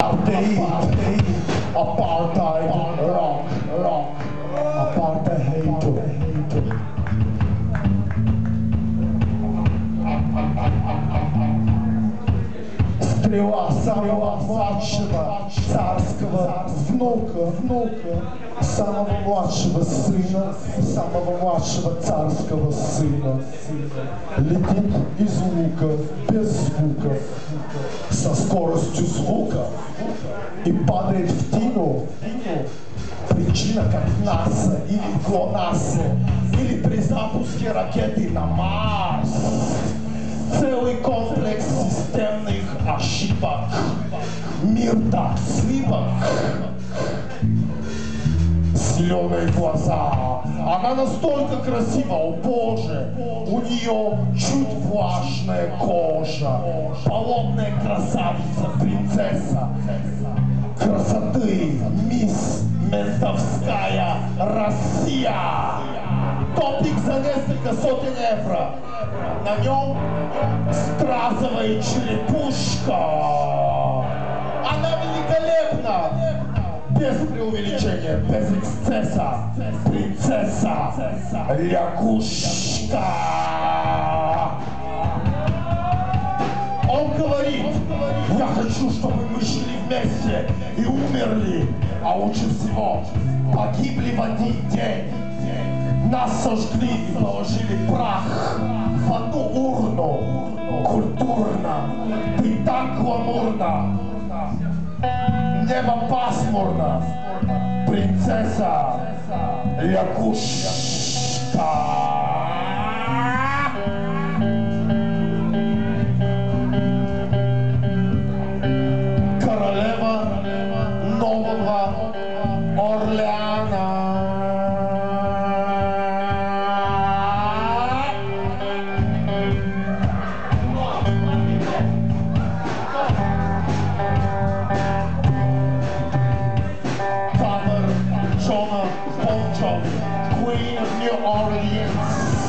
Apartheid, rock, apartheid, стрела самого младшего царского внука, самого младшего сына, самого младшего царского сына, летит из лука без звука, со скоростью звука и падает в тину. Причина как НАСА или ГЛОНАСС, или при запуске ракеты на Марс. Целый комплекс системных ошибок. Мир так слипок. Зеленые глаза. Она настолько красива, о боже. У нее чуть влажная кожа. Болотная красавица, принцесса. Красоты, мисс Ментовская Россия. Топик за несколько сотен евро. На нем стразовая черепушка. Она великолепна. Без преувеличения, без эксцесса. Принцесса лягушка. Он говорит: я хочу, чтобы мы жили вместе и умерли, а лучше всего погибли в один день. Нас сожгли и положили прах в одну урну. Культурно, ты так гламурно. Небо пасмурно. Принцесса лягушка. Королева Нового Орлеана. Queen of New Orleans.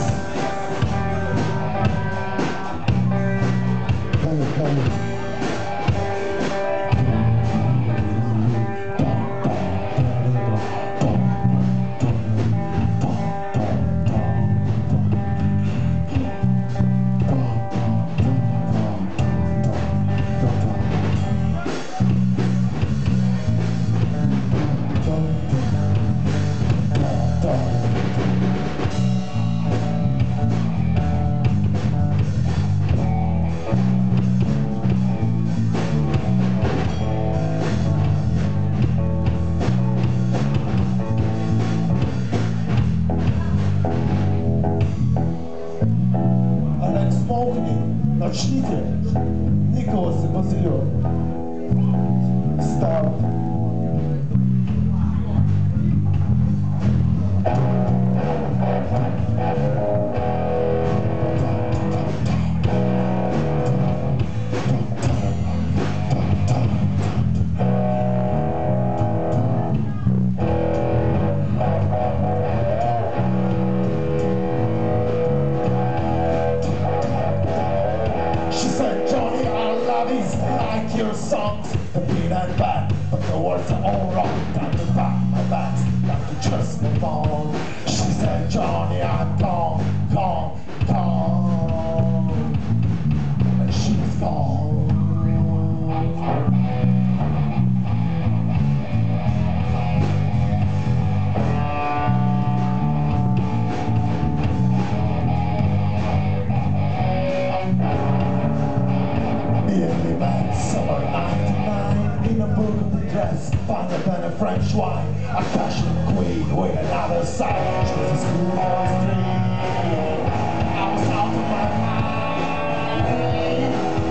Начните, Николас и Базилио. Стал. Like your songs, the beat and bad, but the words are all wrong. Time to pack my bags, time to just move on. She said, Johnny, I'm gone, gone, gone. And she's gone. Summer 99 in a burgundy dress, finer than a French wine, a passion queen with another side. She was a schoolboy's dream. I was out of my mind.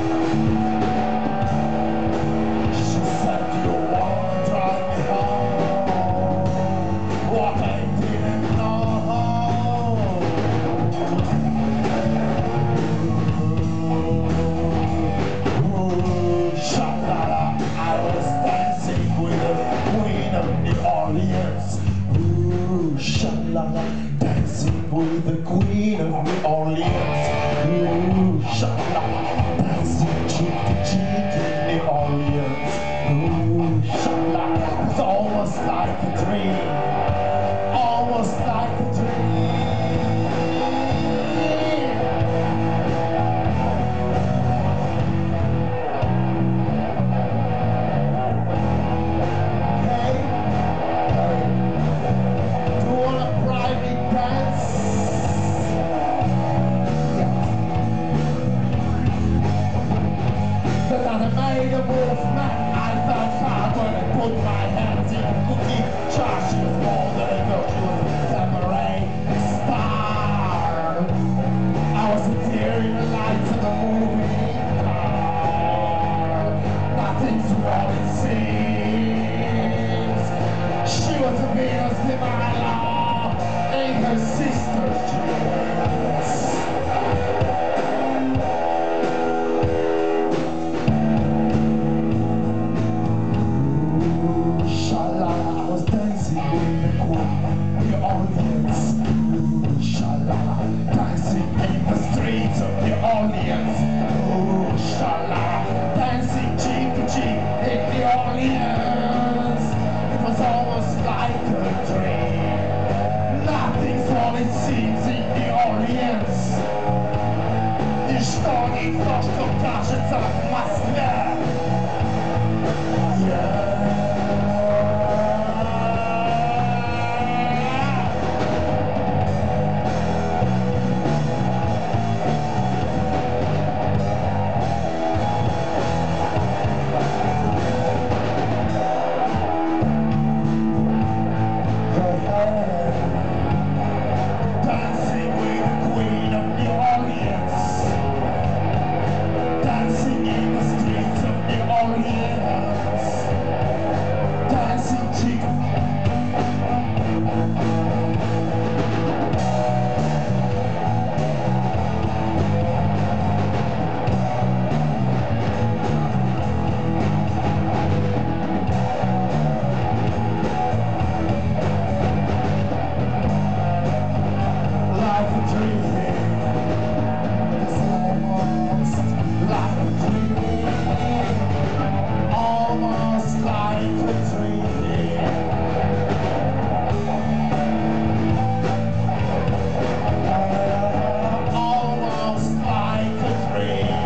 She said, you wanna drive me home? What I didn't know. I was dancing with the Queen of New Orleans. Ooh, shala a dream, almost like a dream. Hey, do you want a private dance? But I made a movement, I felt hard when I put my hands in the cookie jar. She was more than a girl, she was a temporary star. I was a tear in the lights of the movie car. Nothing's what it seems. She was a Venus de Milo in her sister's dreams. Кто кажется в Москве. Dancing with the Queen of New Orleans. Dancing in the streets of New Orleans. Dancing cheek. Like a dream. Like a dream, almost like a dream. Almost like a dream.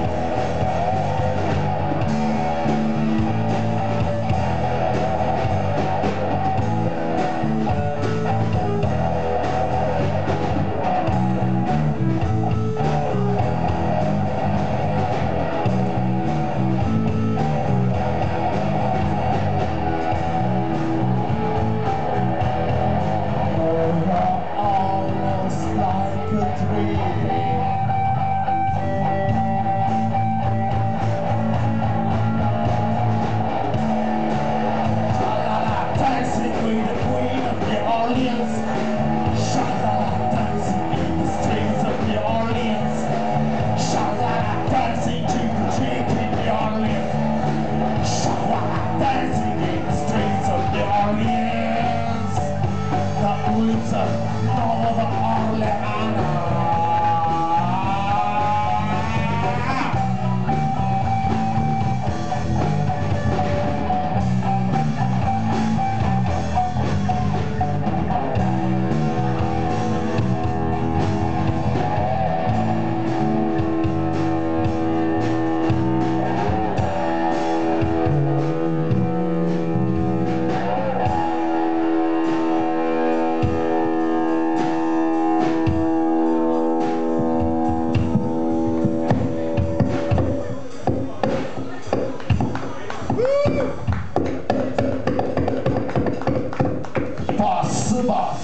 Almost like a dream. Sha-la-la, dancing with the Queen of New Orleans. Sha-la-la, dancing in the streets of New Orleans. Sha-la-la, dancing cheek to cheek in New Orleans. Sha-la-la, dancing in the streets of New Orleans. The ulica Nova Orleans. Спасибо.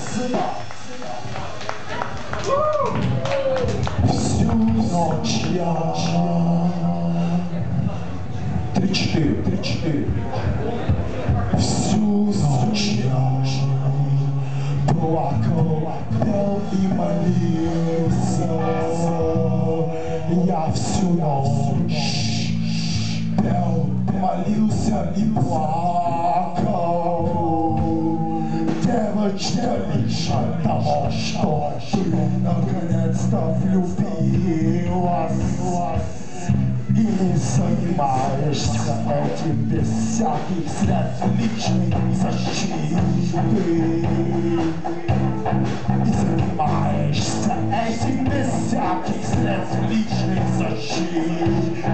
Всю ночь я 3-4. Всю ночь я плакал, пел и молился. Я всю ночь пел, молился и плакал. Девочка, лишь от того, что ты наконец-то влюбилась и не согрелась. занимаешься этим без всяких средств личной защиты. И занимаешься этим без всяких средств личной защиты.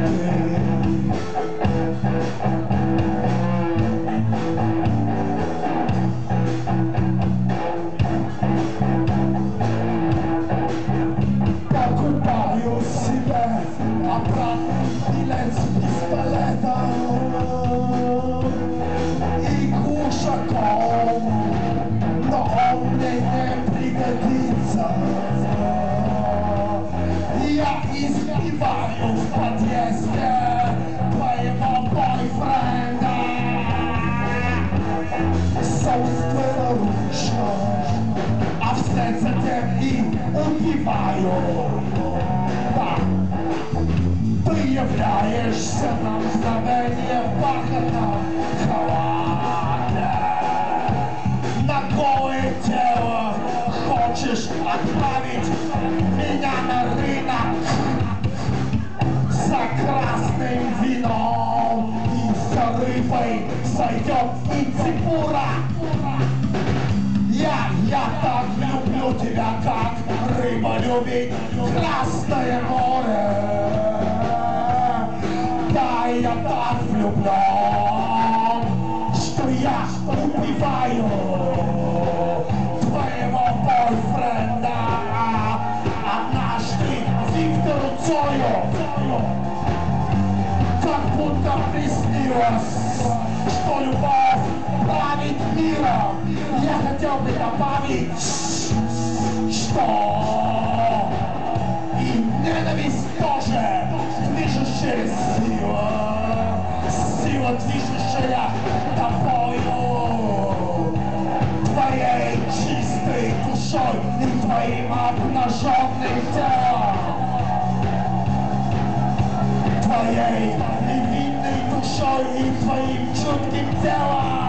Покупаю себе обратный билет с пистолетом и кушаком, но он мне не пригодится. Я избиваю в подъезде твоего бойфренда собственноручно, а вслед за тем и убиваю. Да. Ты являешься на мгновение в бархатном халате, на голое тело хочешь отправить меня на рынок за красным вином, и за рыбой сойдет и ципура. Я так люблю тебя, как рыба любит Красное море. Да, я так влюблен, что я убиваю твоего бойфренда. Однажды Виктору Цою как будто приснилось, что любовь правит миром. Я хотел бы добавить, что и ненависть тоже движущая сила, сила, движущая тобою, твоей чистой душой и твоим обнаженным телом, твоей невинной душой и твоим чутким телом.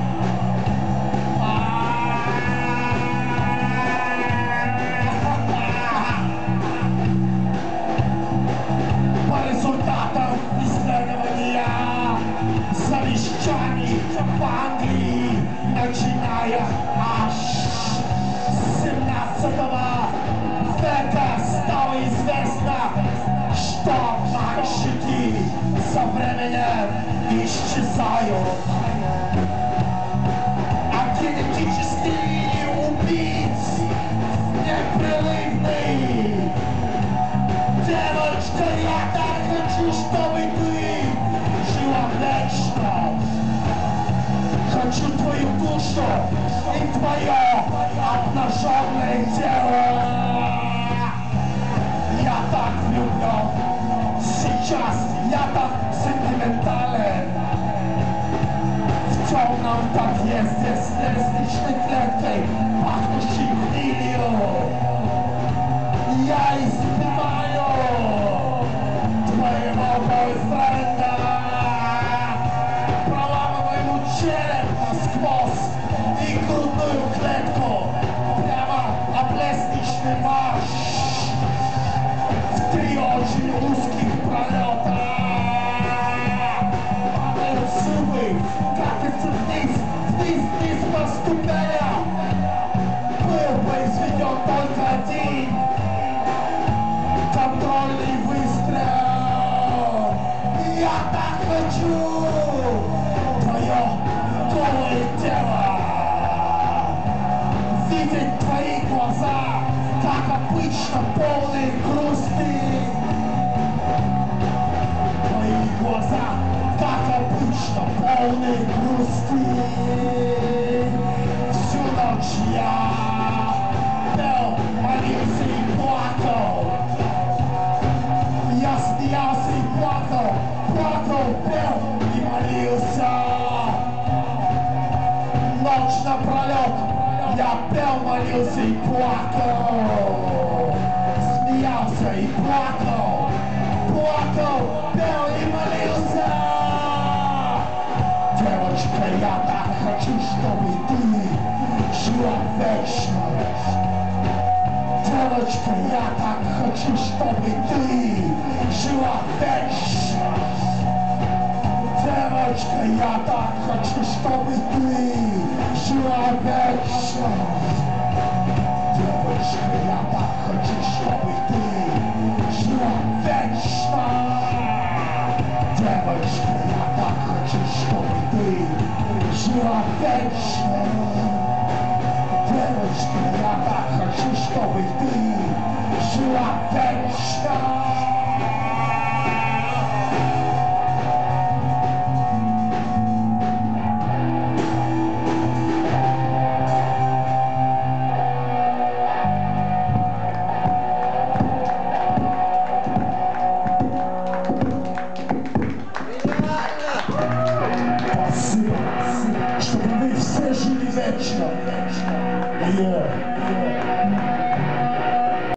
По результатам исследования завещаний в Англии, начиная аж с 17 века, стало известно, что мальчики со временем исчезают, а генетические линии убийц непрерывны. Девочка, я так хочу, чтобы ты жила вечно. Хочу твою душу и твое обнаженное тело. Я так влюблен. Сейчас я так сентиментален. В темном подъезде с лестничной клеткой, пахнущей гнилью, я избиваю твоего бойфренда, проламываю ему череп насквозь и грудную клетку прямо об лестничный марш в 3 очень узких пролета. Падают зубы, катятся вниз по ступеням. Был произведен только один контрольный выстрел. Я так хочу твое голое тело, видеть твои глаза, как обычно, полные грусти. Твои глаза, как обычно, полные грусти. Всю ночь я пел, молился и плакал. Я смеялся и плакал, пел и молился. Ночь напролет я пел, молился и плакал. Смеялся и плакал, пел и молился. Девочка, я так хочу, чтобы ты жила вечно. Девочка, я так хочу, чтобы ты жила вечно. Девочка, я так хочу, чтобы ты жила вечно. Девочка, я так хочу, чтобы ты жила вечно. Девочка, я так хочу, чтобы ты жила вечно. Девочка, я так хочу, чтобы ты жила вечно. Чтобы вы все жили вечно.